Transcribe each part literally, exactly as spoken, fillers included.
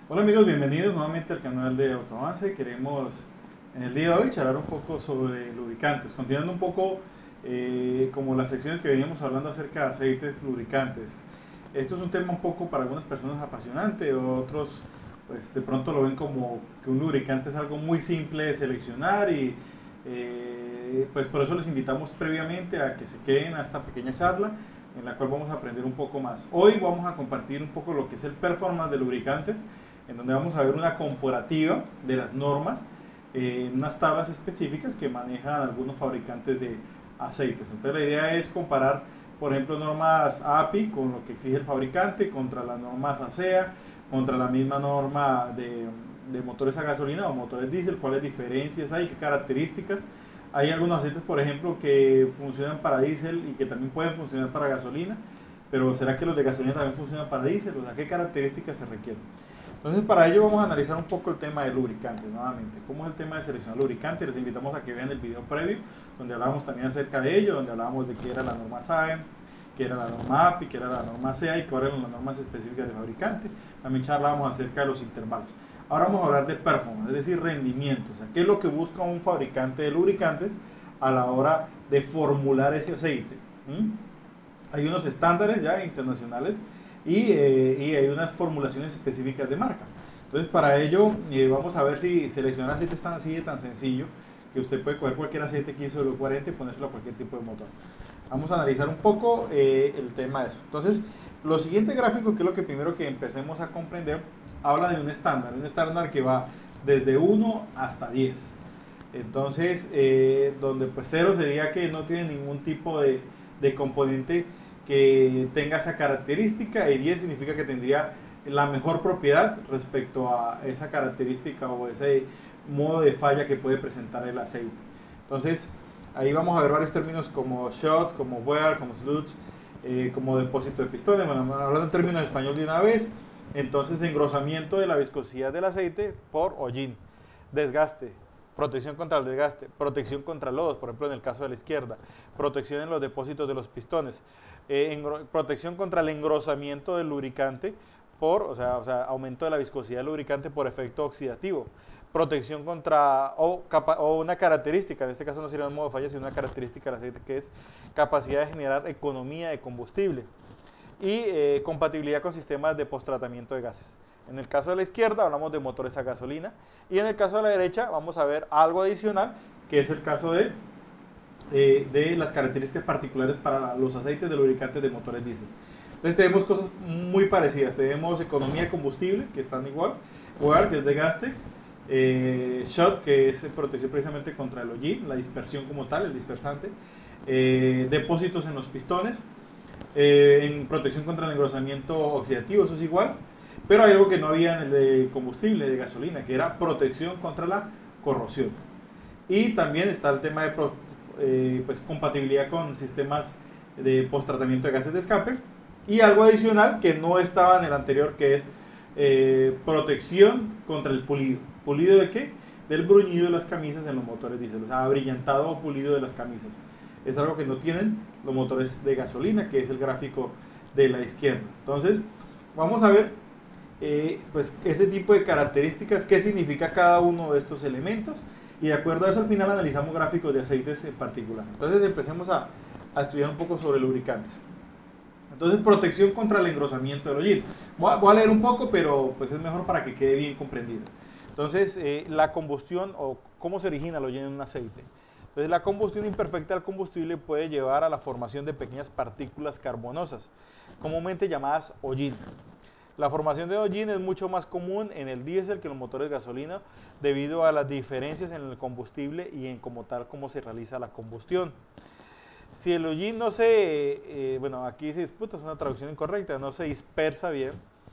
Hola amigos, bienvenidos nuevamente al canal de Autoavance. Queremos en el día de hoy charlar un poco sobre lubricantes, continuando un poco eh, como las secciones que veníamos hablando acerca de aceites lubricantes. Esto es un tema un poco para algunas personas apasionante, otros pues de pronto lo ven como que un lubricante es algo muy simple de seleccionar y eh, pues por eso les invitamos previamente a que se queden a esta pequeña charla en la cual vamos a aprender un poco más. Hoy vamos a compartir un poco lo que es el performance de lubricantes, en donde vamos a ver una comparativa de las normas eh, en unas tablas específicas que manejan algunos fabricantes de aceites. Entonces la idea es comparar, por ejemplo, normas A P I con lo que exige el fabricante, contra las normas A S E A, contra la misma norma de, de motores a gasolina o motores diésel, cuáles diferencias hay, qué características. Hay algunos aceites, por ejemplo, que funcionan para diésel y que también pueden funcionar para gasolina, pero ¿será que los de gasolina también funcionan para diésel? O sea, ¿qué características se requieren? Entonces, para ello vamos a analizar un poco el tema de lubricantes nuevamente. ¿Cómo es el tema de seleccionar lubricantes? Les invitamos a que vean el video previo, donde hablábamos también acerca de ello, donde hablábamos de qué era la norma S A E M, qué era la norma A P I, qué era la norma S E A y cuáles eran las normas específicas del fabricante. También charlábamos acerca de los intervalos. Ahora vamos a hablar de performance, es decir, rendimiento. O sea, ¿qué es lo que busca un fabricante de lubricantes a la hora de formular ese aceite? ¿Mm? Hay unos estándares ya internacionales y, eh, y hay unas formulaciones específicas de marca. Entonces, para ello, eh, vamos a ver si seleccionar aceite es tan así de tan sencillo que usted puede coger cualquier aceite que hizo de cuarenta y ponérselo a cualquier tipo de motor. Vamos a analizar un poco eh, el tema de eso. Entonces, lo siguiente gráfico, que es lo que primero que empecemos a comprender, habla de un estándar, un estándar que va desde uno hasta diez. Entonces, eh, donde pues cero sería que no tiene ningún tipo de, de componente que tenga esa característica, y diez significa que tendría la mejor propiedad respecto a esa característica o ese modo de falla que puede presentar el aceite. Entonces, ahí vamos a ver varios términos como shot, como wear, como sludge, eh, como depósito de pistones. Bueno, hablando en términos de español de una vez, entonces engrosamiento de la viscosidad del aceite por hollín, desgaste, protección contra el desgaste, protección contra lodos, por ejemplo en el caso de la izquierda, protección en los depósitos de los pistones, eh, protección contra el engrosamiento del lubricante por, o sea, o sea, aumento de la viscosidad del lubricante por efecto oxidativo, protección contra, o, capa, o una característica, en este caso no sería un modo de falla, sino una característica del aceite que es capacidad de generar economía de combustible y eh, compatibilidad con sistemas de post-tratamiento de gases. En el caso de la izquierda hablamos de motores a gasolina y en el caso de la derecha vamos a ver algo adicional, que es el caso de, eh, de las características particulares para los aceites de lubricantes de motores diésel. Entonces tenemos cosas muy parecidas, tenemos economía de combustible, que están igual, wear, que es desgaste, eh, shot, que es protección precisamente contra el hollín, la dispersión como tal, el dispersante, eh, depósitos en los pistones, eh, en protección contra el engrosamiento oxidativo, eso es igual, pero hay algo que no había en el de combustible, de gasolina, que era protección contra la corrosión. Y también está el tema de eh, pues, compatibilidad con sistemas de post-tratamiento de gases de escape, y algo adicional que no estaba en el anterior, que es eh, protección contra el pulido. ¿Pulido de qué? Del bruñido de las camisas en los motores diésel, o sea, brillantado o pulido de las camisas. Es algo que no tienen los motores de gasolina, que es el gráfico de la izquierda. Entonces, vamos a ver eh, pues, ese tipo de características, qué significa cada uno de estos elementos, y de acuerdo a eso al final analizamos gráficos de aceites en particular. Entonces, empecemos a, a estudiar un poco sobre lubricantes. Entonces, protección contra el engrosamiento del hollín. Voy a, voy a leer un poco, pero pues es mejor para que quede bien comprendido. Entonces, eh, la combustión o cómo se origina el hollín en un aceite. Entonces, la combustión imperfecta del combustible puede llevar a la formación de pequeñas partículas carbonosas, comúnmente llamadas hollín. La formación de hollín es mucho más común en el diésel que en los motores de gasolina debido a las diferencias en el combustible y en como tal cómo se realiza la combustión. Si el hollín no se, eh, bueno, aquí se disputa, es una traducción incorrecta, no se dispersa bien,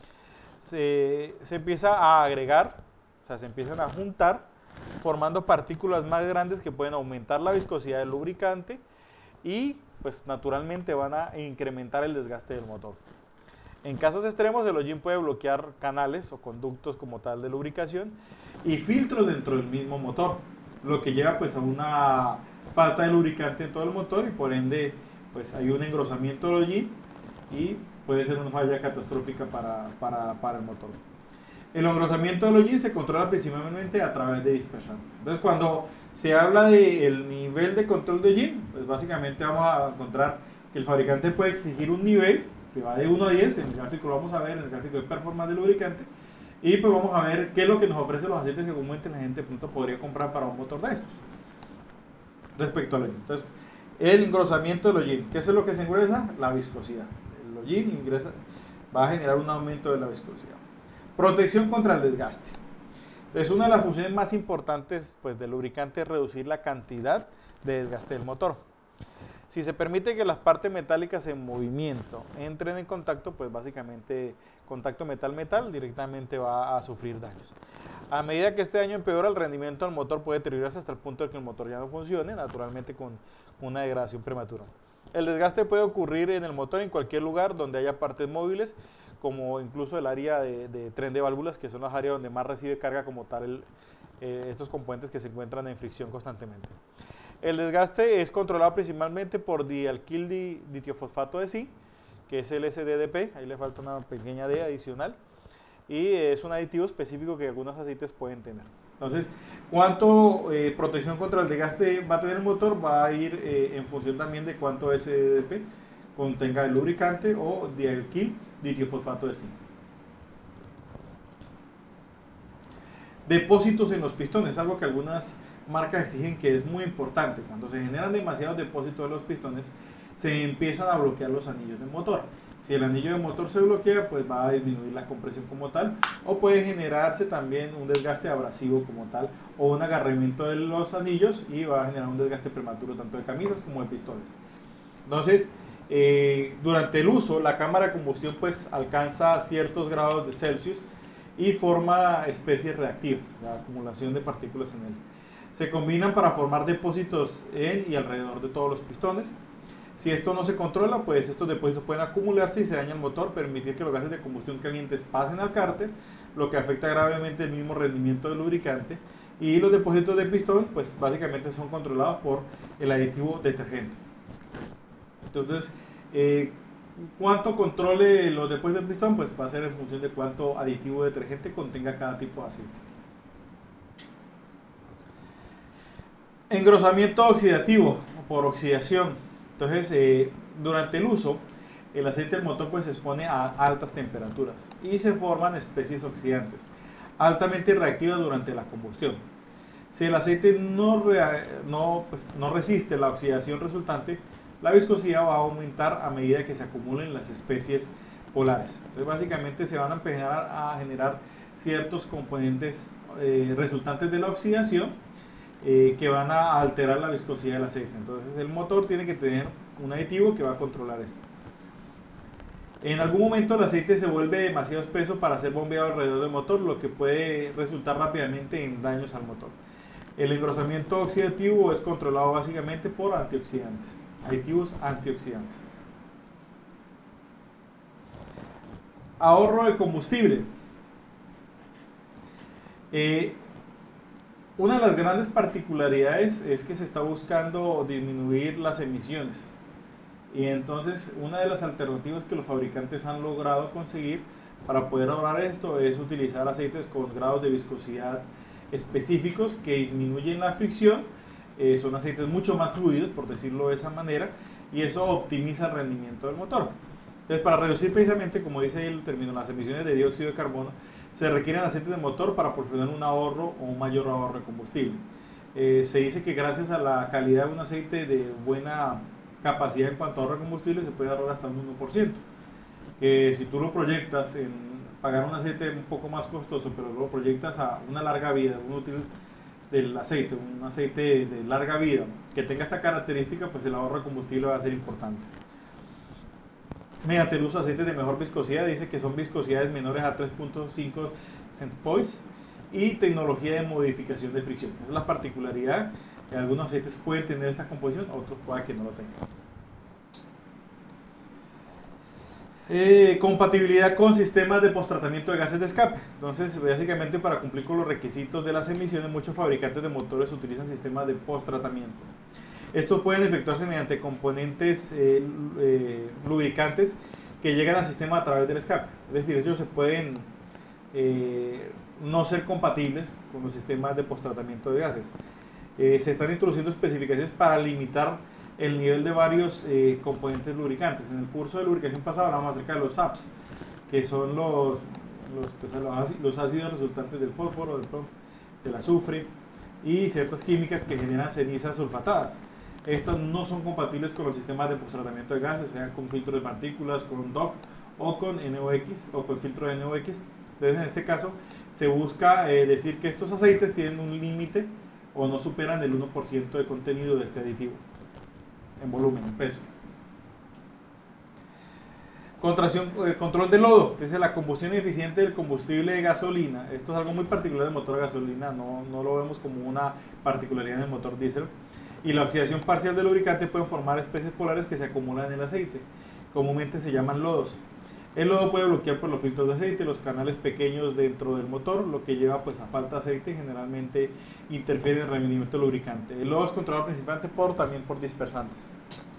se, se empieza a agregar, o sea, se empiezan a juntar, formando partículas más grandes que pueden aumentar la viscosidad del lubricante y, pues, naturalmente van a incrementar el desgaste del motor. En casos extremos, el hollín puede bloquear canales o conductos como tal de lubricación y filtros dentro del mismo motor, lo que lleva pues a una falta de lubricante en todo el motor y por ende pues hay un engrosamiento del hollín y puede ser una falla catastrófica para, para, para el motor. El engrosamiento del hollín se controla principalmente a través de dispersantes. Entonces, cuando se habla del nivel de control de hollín, pues básicamente vamos a encontrar que el fabricante puede exigir un nivel que va de uno a diez, en el gráfico lo vamos a ver, en el gráfico de performance del lubricante, y pues vamos a ver qué es lo que nos ofrecen los aceites que comúnmente la gente de pronto podría comprar para un motor de estos, respecto al hollín. Entonces, el engrosamiento del hollín, ¿qué es lo que se engresa? La viscosidad. El hollín ingresa, va a generar un aumento de la viscosidad. Protección contra el desgaste. Entonces, una de las funciones más importantes pues, del lubricante es reducir la cantidad de desgaste del motor. Si se permite que las partes metálicas en movimiento entren en contacto, pues básicamente contacto metal-metal directamente va a sufrir daños. A medida que este daño empeora, el rendimiento del motor puede deteriorarse hasta el punto de que el motor ya no funcione, naturalmente con una degradación prematura. El desgaste puede ocurrir en el motor en cualquier lugar donde haya partes móviles, como incluso el área de, de tren de válvulas, que son las áreas donde más recibe carga como tal el, eh, estos componentes que se encuentran en fricción constantemente. El desgaste es controlado principalmente por dialquil di, ditiofosfato de zinc, que es el S D D P, ahí le falta una pequeña D adicional, y es un aditivo específico que algunos aceites pueden tener. Entonces, cuánto eh, protección contra el desgaste va a tener el motor va a ir eh, en función también de cuánto S D D P contenga el lubricante o dialquil ditiofosfato de zinc. Depósitos en los pistones, algo que algunas marcas exigen que es muy importante. Cuando se generan demasiados depósitos en los pistones, se empiezan a bloquear los anillos del motor. Si el anillo del motor se bloquea, pues va a disminuir la compresión como tal, o puede generarse también un desgaste abrasivo como tal, o un agarramiento de los anillos y va a generar un desgaste prematuro tanto de camisas como de pistones. Entonces, eh, durante el uso, la cámara de combustión pues alcanza ciertos grados de Celsius y forma especies reactivas, la acumulación de partículas en él. Se combinan para formar depósitos en y alrededor de todos los pistones. Si esto no se controla, pues estos depósitos pueden acumularse y se daña el motor, permitir que los gases de combustión calientes pasen al cárter, lo que afecta gravemente el mismo rendimiento del lubricante. Y los depósitos de pistón, pues básicamente son controlados por el aditivo detergente. Entonces, eh, ¿cuánto controle los depósitos de pistón? Pues va a ser en función de cuánto aditivo detergente contenga cada tipo de aceite. Engrosamiento oxidativo por oxidación. Entonces, eh, durante el uso, el aceite del motor pues, se expone a altas temperaturas y se forman especies oxidantes, altamente reactivas durante la combustión. Si el aceite no, no, pues, no resiste la oxidación resultante, la viscosidad va a aumentar a medida que se acumulen las especies polares. Entonces, básicamente se van a empezar a generar ciertos componentes eh, resultantes de la oxidación Eh, que van a alterar la viscosidad del aceite. Entonces el motor tiene que tener un aditivo que va a controlar esto. En algún momento el aceite se vuelve demasiado espeso para ser bombeado alrededor del motor, lo que puede resultar rápidamente en daños al motor. El engrosamiento oxidativo es controlado básicamente por antioxidantes, aditivos antioxidantes. Ahorro de combustible. Eh, Una de las grandes particularidades es que se está buscando disminuir las emisiones y entonces una de las alternativas que los fabricantes han logrado conseguir para poder ahorrar esto es utilizar aceites con grados de viscosidad específicos que disminuyen la fricción, eh, son aceites mucho más fluidos por decirlo de esa manera y eso optimiza el rendimiento del motor. Entonces, para reducir precisamente, como dice ahí el término, las emisiones de dióxido de carbono, se requieren aceites de motor para proporcionar un ahorro o un mayor ahorro de combustible. Eh, se dice que gracias a la calidad de un aceite de buena capacidad en cuanto a ahorro de combustible se puede ahorrar hasta un uno por ciento. Que si tú lo proyectas en pagar un aceite un poco más costoso, pero lo proyectas a una larga vida, un útil del aceite, un aceite de larga vida que tenga esta característica, pues el ahorro de combustible va a ser importante. Mediante el uso de aceites de mejor viscosidad, dice que son viscosidades menores a tres punto cinco centipoise y tecnología de modificación de fricción. Esa es la particularidad, que algunos aceites pueden tener esta composición, otros pueden que no lo tengan. Eh, compatibilidad con sistemas de posttratamiento de gases de escape. Entonces, básicamente para cumplir con los requisitos de las emisiones, muchos fabricantes de motores utilizan sistemas de posttratamiento. Estos pueden efectuarse mediante componentes eh, eh, lubricantes que llegan al sistema a través del escape. Es decir, ellos se pueden eh, no ser compatibles con los sistemas de posttratamiento de gases. Eh, se están introduciendo especificaciones para limitar el nivel de varios eh, componentes lubricantes. En el curso de lubricación pasado hablamos acerca de los A Ps, que son los, los, pues, los ácidos resultantes del fósforo, del, del azufre y ciertas químicas que generan cenizas sulfatadas. Estas no son compatibles con los sistemas de posttratamiento de gases, sea con filtro de partículas, con D O C o con N O X o con filtro de N O X. Entonces, en este caso, se busca eh, decir que estos aceites tienen un límite o no superan el uno por ciento de contenido de este aditivo en volumen, en peso. Contracción, eh, control de lodo. Entonces, la combustión eficiente del combustible de gasolina. Esto es algo muy particular del motor de gasolina, no, no lo vemos como una particularidad en el motor diésel. Y la oxidación parcial del lubricante pueden formar especies polares que se acumulan en el aceite. Comúnmente se llaman lodos. El lodo puede bloquear por los filtros de aceite, los canales pequeños dentro del motor, lo que lleva pues a falta de aceite y generalmente interfiere en el rendimiento del lubricante. El lodo es controlado principalmente por, también por dispersantes.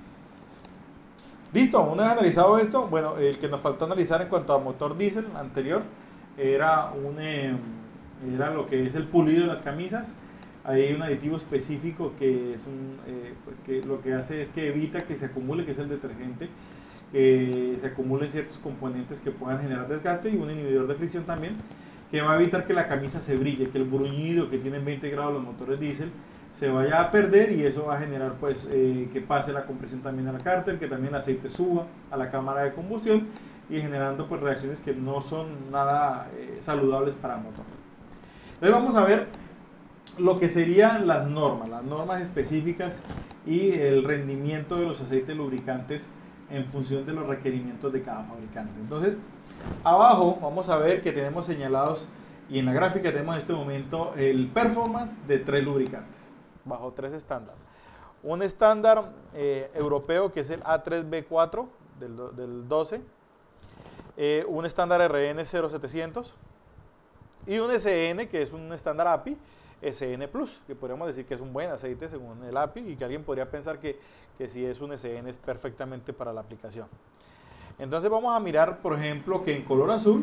Listo, una vez analizado esto, bueno, el que nos faltó analizar en cuanto a motor diésel anterior era, un, eh, era lo que es el pulido de las camisas. Hay un aditivo específico que, es un, eh, pues que lo que hace es que evita que se acumule, que es el detergente, que se acumulen ciertos componentes que puedan generar desgaste, y un inhibidor de fricción también, que va a evitar que la camisa se brille, que el bruñido que tienen veinte grados los motores diésel se vaya a perder, y eso va a generar pues eh, que pase la compresión también a la cárter, que también el aceite suba a la cámara de combustión y generando pues reacciones que no son nada eh, saludables para el motor. Entonces vamos a ver lo que serían las normas, las normas específicas y el rendimiento de los aceites lubricantes en función de los requerimientos de cada fabricante. Entonces, abajo vamos a ver que tenemos señalados, y en la gráfica tenemos en este momento el performance de tres lubricantes, bajo tres estándares. Un estándar eh, europeo que es el A tres B cuatro del, del doce, eh, un estándar R N cero setecientos y un S N que es un estándar A P I S N Plus, que podríamos decir que es un buen aceite según el A P I, y que alguien podría pensar que, que si es un S N es perfectamente para la aplicación. Entonces vamos a mirar, por ejemplo, que en color azul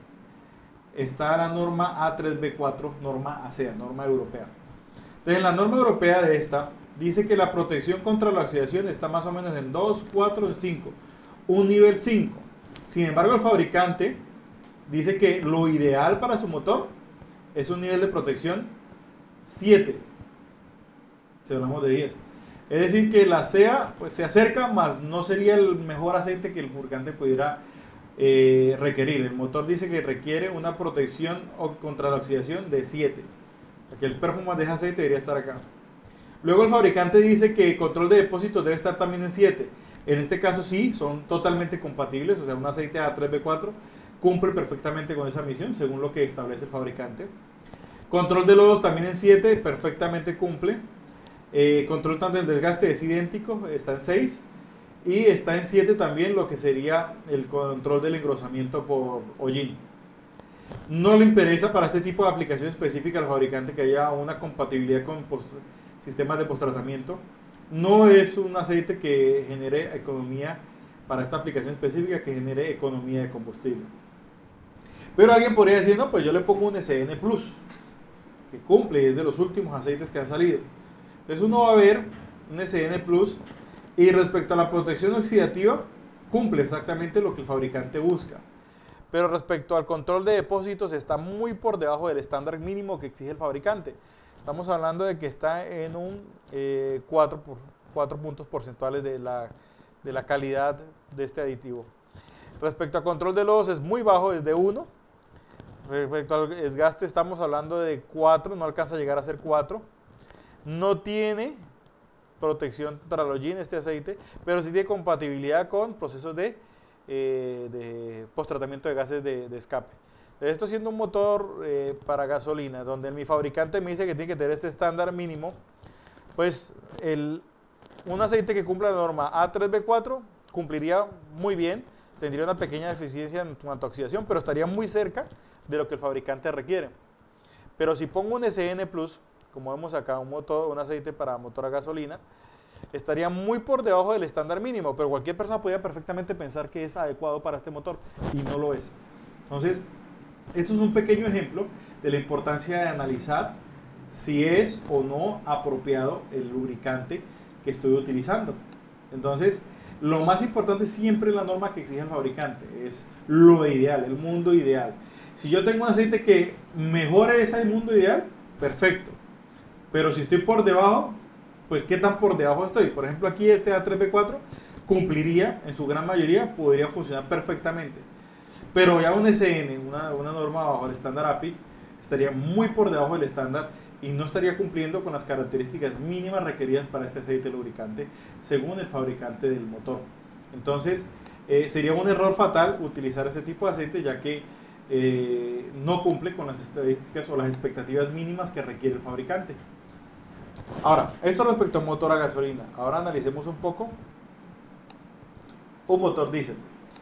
está la norma A tres B cuatro, norma A S E A, norma europea. Entonces, en la norma europea de esta, dice que la protección contra la oxidación está más o menos en dos, cuatro, en cinco, un nivel cinco. Sin embargo, el fabricante dice que lo ideal para su motor es un nivel de protección siete, si hablamos de diez. Es decir, que la S E A pues, se acerca, más no sería el mejor aceite que el fabricante pudiera eh, requerir. El motor dice que requiere una protección contra la oxidación de siete, porque el performance de ese aceite debería estar acá. Luego el fabricante dice que el control de depósitos debe estar también en siete. En este caso sí, son totalmente compatibles, o sea, un aceite A tres B cuatro cumple perfectamente con esa misión, según lo que establece el fabricante. Control de lodos también en siete, perfectamente cumple. Eh, control tanto del desgaste es idéntico, está en seis. Y está en siete también lo que sería el control del engrosamiento por hollín. No le interesa para este tipo de aplicación específica al fabricante que haya una compatibilidad con post sistemas de posttratamiento. No es un aceite que genere economía para esta aplicación específica, que genere economía de combustible. Pero alguien podría decir, no, pues yo le pongo un S N Plus, que cumple, es de los últimos aceites que han salido. Entonces uno va a ver un S N Plus, y respecto a la protección oxidativa, cumple exactamente lo que el fabricante busca. Pero respecto al control de depósitos, está muy por debajo del estándar mínimo que exige el fabricante. Estamos hablando de que está en un eh, cuatro, por, cuatro puntos porcentuales de la, de la calidad de este aditivo. Respecto a control de lodos, es muy bajo, es de uno. Respecto al desgaste, estamos hablando de cuatro, no alcanza a llegar a ser cuatro. No tiene protección contra el hollín este aceite, pero sí tiene compatibilidad con procesos de, eh, de post-tratamiento de gases de, de escape. Esto siendo un motor eh, para gasolina, donde mi fabricante me dice que tiene que tener este estándar mínimo, pues el, un aceite que cumpla la norma A tres B cuatro cumpliría muy bien, tendría una pequeña deficiencia en cuanto a oxidación, pero estaría muy cerca de lo que el fabricante requiere. Pero si pongo un S N Plus, como vemos acá, un, motor, un aceite para motor a gasolina, estaría muy por debajo del estándar mínimo, pero cualquier persona podría perfectamente pensar que es adecuado para este motor, y no lo es. Entonces, Esto es un pequeño ejemplo de la importancia de analizar si es o no apropiado el lubricante que estoy utilizando. Entonces, lo más importante siempre es la norma que exige el fabricante, es lo ideal, el mundo ideal. Si yo tengo un aceite que mejore ese mundo ideal, perfecto. Pero si estoy por debajo, pues ¿qué tan por debajo estoy? Por ejemplo, aquí este A tres B cuatro cumpliría, en su gran mayoría, podría funcionar perfectamente. Pero ya un S N, una, una norma bajo el estándar A P I, estaría muy por debajo del estándar y no estaría cumpliendo con las características mínimas requeridas para este aceite lubricante según el fabricante del motor. Entonces, eh, sería un error fatal utilizar este tipo de aceite, ya que eh, no cumple con las estadísticas o las expectativas mínimas que requiere el fabricante. Ahora, esto respecto a un motor a gasolina. Ahora analicemos un poco un motor diésel.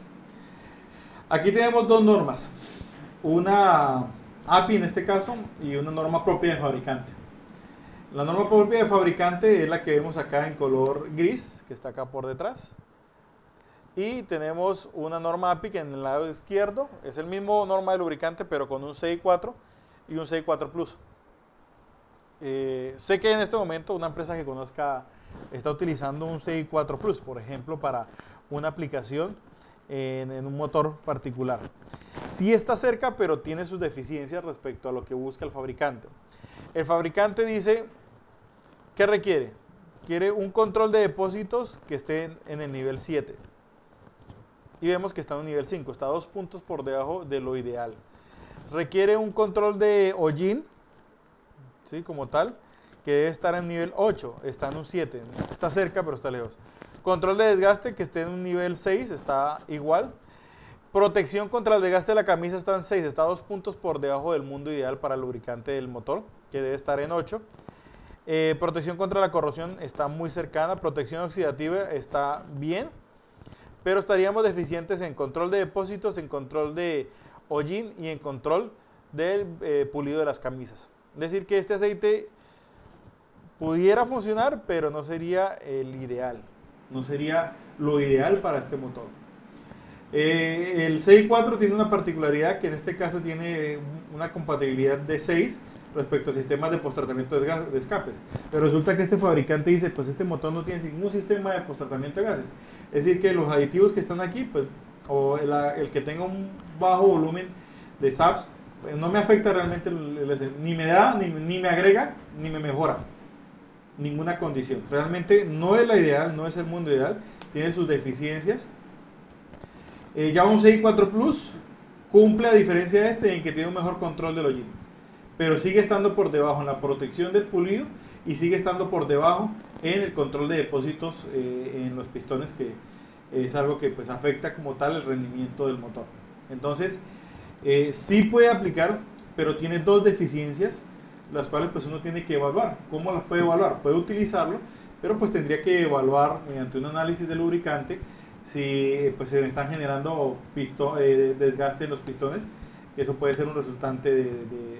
Aquí tenemos dos normas, una A P I en este caso y una norma propia de fabricante. La norma propia de fabricante es la que vemos acá en color gris, que está acá por detrás. Y tenemos una norma A P I que en el lado izquierdo es el mismo norma de lubricante, pero con un C I cuatro y un C I cuatro Plus. Eh, sé que en este momento una empresa que conozca está utilizando un C I cuatro Plus, por ejemplo, para una aplicación en, en un motor particular. Sí está cerca, pero tiene sus deficiencias respecto a lo que busca el fabricante. El fabricante dice, ¿qué requiere? Quiere un control de depósitos que esté en, en el nivel siete. Y vemos que está en un nivel cinco, está dos puntos por debajo de lo ideal. Requiere un control de hollín, ¿sí? Como tal, que debe estar en nivel ocho, está en un siete, está cerca pero está lejos. Control de desgaste que esté en un nivel seis, está igual. Protección contra el desgaste de la camisa está en seis, está dos puntos por debajo del mundo ideal para el lubricante del motor, que debe estar en ocho. Eh, protección contra la corrosión está muy cercana, protección oxidativa está bien, pero estaríamos deficientes en control de depósitos, en control de hollín y en control del eh, pulido de las camisas. Es decir, que este aceite pudiera funcionar, pero no sería el ideal, no sería lo ideal para este motor. Eh, el C I cuatro tiene una particularidad que en este caso tiene una compatibilidad de seis respecto a sistemas de posttratamiento de escapes, pero resulta que este fabricante dice, pues este motor no tiene ningún sistema de posttratamiento de gases, es decir que los aditivos que están aquí, pues, o el, el que tenga un bajo volumen de S A Ps, pues, no me afecta realmente, el, el, ni me da, ni, ni me agrega, ni me mejora ninguna condición. Realmente no es la ideal, no es el mundo ideal, tiene sus deficiencias. Eh, ya un C I cuatro Plus cumple, a diferencia de este, en que tiene un mejor control del hollín, pero sigue estando por debajo en la protección del pulido y sigue estando por debajo en el control de depósitos eh, en los pistones, que es algo que pues afecta como tal el rendimiento del motor. Entonces eh, sí puede aplicar, pero tiene dos deficiencias, las cuales pues uno tiene que evaluar. ¿Cómo las puede evaluar? Puede utilizarlo, pero pues tendría que evaluar mediante un análisis de lubricante si pues se me están generando pisto, eh, desgaste en los pistones, que eso puede ser un resultante de, de,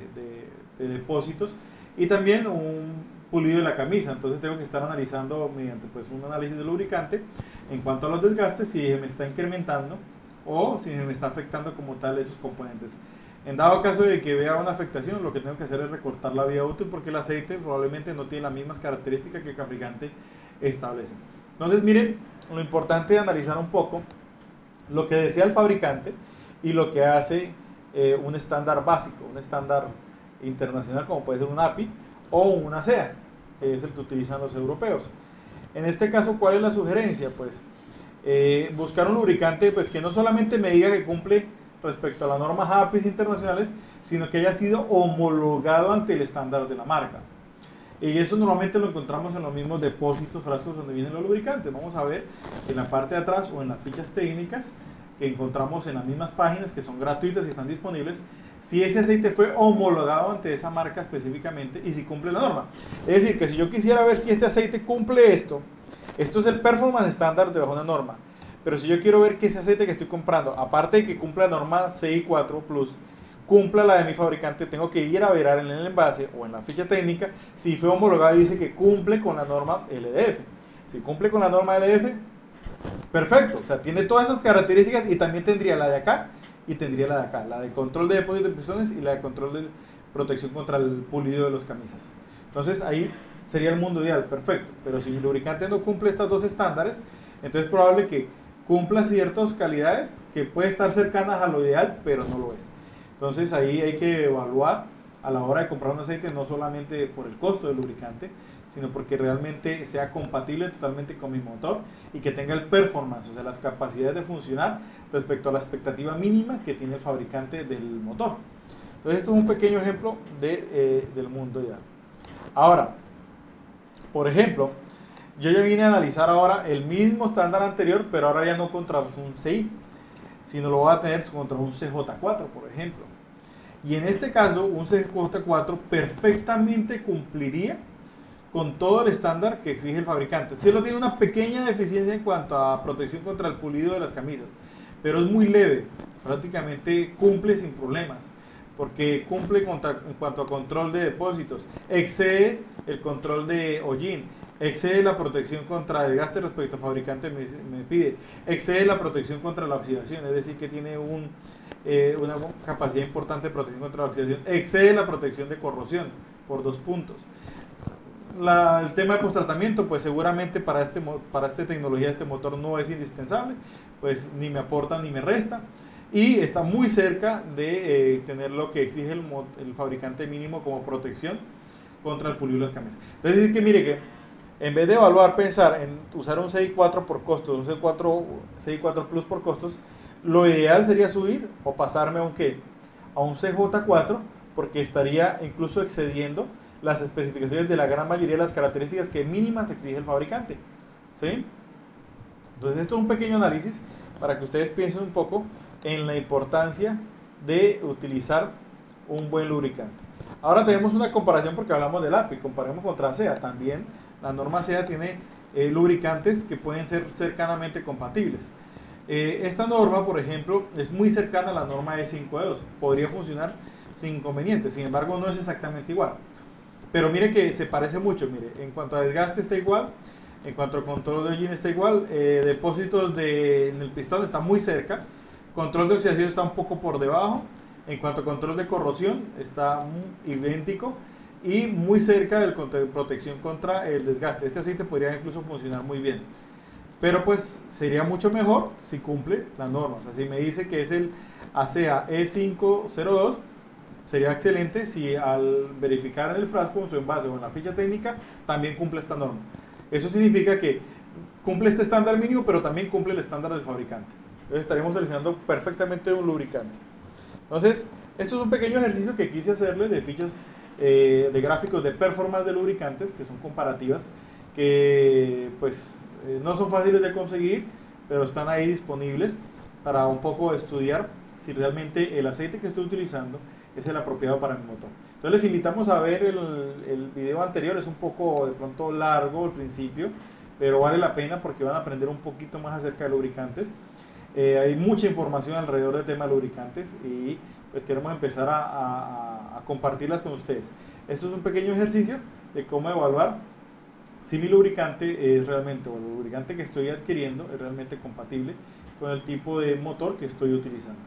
de, de depósitos, y también un pulido de la camisa. Entonces tengo que estar analizando mediante pues un análisis de lubricante en cuanto a los desgastes, si me está incrementando o si me está afectando como tal esos componentes. En dado caso de que vea una afectación, lo que tengo que hacer es recortar la vida útil, porque el aceite probablemente no tiene las mismas características que el fabricante establece. Entonces miren, lo importante es analizar un poco lo que desea el fabricante y lo que hace eh, un estándar básico, un estándar internacional como puede ser un A P I o una C E A, que es el que utilizan los europeos. En este caso, ¿cuál es la sugerencia? Pues eh, buscar un lubricante pues, que no solamente me diga que cumple respecto a las normas A P I internacionales, sino que haya sido homologado ante el estándar de la marca. Y eso normalmente lo encontramos en los mismos depósitos, frascos donde vienen los lubricantes. Vamos a ver en la parte de atrás o en las fichas técnicas que encontramos en las mismas páginas, que son gratuitas y están disponibles, si ese aceite fue homologado ante esa marca específicamente y si cumple la norma. Es decir, que si yo quisiera ver si este aceite cumple esto, esto es el performance estándar debajo de una norma, pero si yo quiero ver que ese aceite que estoy comprando, aparte de que cumpla la norma C I cuatro Plus, cumpla la de mi fabricante, tengo que ir a ver en el envase o en la ficha técnica si fue homologado y dice que cumple con la norma L D F. Si cumple con la norma L D F, perfecto, o sea, tiene todas esas características y también tendría la de acá y tendría la de acá, la de control de depósito de pistones y la de control de protección contra el pulido de las camisas. Entonces ahí sería el mundo ideal, perfecto, pero si mi lubricante no cumple estos dos estándares, entonces es probable que cumpla ciertas calidades que puede estar cercanas a lo ideal, pero no lo es. Entonces ahí hay que evaluar a la hora de comprar un aceite, no solamente por el costo del lubricante, sino porque realmente sea compatible totalmente con mi motor y que tenga el performance, o sea, las capacidades de funcionar respecto a la expectativa mínima que tiene el fabricante del motor. Entonces esto es un pequeño ejemplo de, eh, del mundo ideal. Ahora, por ejemplo, yo ya vine a analizar ahora el mismo estándar anterior, pero ahora ya no contra un C I, sino lo voy a tener contra un C J cuatro, por ejemplo. Y en este caso, un C J cuatro perfectamente cumpliría con todo el estándar que exige el fabricante. Solo tiene una pequeña deficiencia en cuanto a protección contra el pulido de las camisas, pero es muy leve, prácticamente cumple sin problemas, porque cumple contra, en cuanto a control de depósitos, excede el control de hollín, excede la protección contra desgaste respecto al fabricante me, me pide, excede la protección contra la oxidación, es decir, que tiene un, eh, una capacidad importante de protección contra la oxidación, excede la protección de corrosión por dos puntos. La, el tema de posttratamiento, pues seguramente para, este, para esta tecnología, este motor no es indispensable, pues ni me aporta ni me resta, y está muy cerca de eh, tener lo que exige el, el fabricante mínimo como protección contra el pulido de las camisas. Entonces, es decir que mire que en vez de evaluar, pensar en usar un C I cuatro por costos, un C I cuatro, C I cuatro Plus por costos, lo ideal sería subir o pasarme a un, ¿qué? A un C J cuatro, porque estaría incluso excediendo las especificaciones de la gran mayoría de las características que mínimas exige el fabricante, ¿sí? Entonces esto es un pequeño análisis para que ustedes piensen un poco en la importancia de utilizar un buen lubricante. Ahora tenemos una comparación porque hablamos del A P I, comparemos contra S E A. También la norma S E A tiene eh, lubricantes que pueden ser cercanamente compatibles. Eh, esta norma, por ejemplo, es muy cercana a la norma E cinco E dos, podría funcionar sin inconveniente, sin embargo no es exactamente igual. Pero mire que se parece mucho, mire, en cuanto a desgaste está igual, en cuanto a control de hollín está igual, eh, depósitos de, en el pistón está muy cerca, control de oxidación está un poco por debajo, en cuanto a control de corrosión está muy idéntico y muy cerca de protección contra el desgaste. Este aceite podría incluso funcionar muy bien, pero pues sería mucho mejor si cumple la norma. O sea, si me dice que es el A S E A E cinco cero dos, sería excelente si al verificar en el frasco, en su envase o en la ficha técnica, también cumple esta norma. Eso significa que cumple este estándar mínimo, pero también cumple el estándar del fabricante. Entonces estaremos seleccionando perfectamente un lubricante. Entonces, esto es un pequeño ejercicio que quise hacerle de fichas eh, de gráficos de performance de lubricantes, que son comparativas, que pues eh, no son fáciles de conseguir, pero están ahí disponibles para un poco estudiar si realmente el aceite que estoy utilizando es el apropiado para mi motor. Entonces les invitamos a ver el, el video anterior, es un poco de pronto largo al principio, pero vale la pena porque van a aprender un poquito más acerca de lubricantes. Eh, hay mucha información alrededor del tema de lubricantes y pues queremos empezar a, a, a compartirlas con ustedes. Esto es un pequeño ejercicio de cómo evaluar si mi lubricante es realmente, o el lubricante que estoy adquiriendo es realmente compatible con el tipo de motor que estoy utilizando.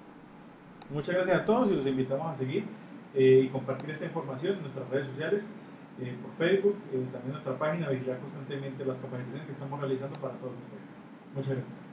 Muchas gracias a todos y los invitamos a seguir eh, y compartir esta información en nuestras redes sociales, eh, por Facebook, eh, también nuestra página, vigilar constantemente las capacitaciones que estamos realizando para todos ustedes. Muchas gracias.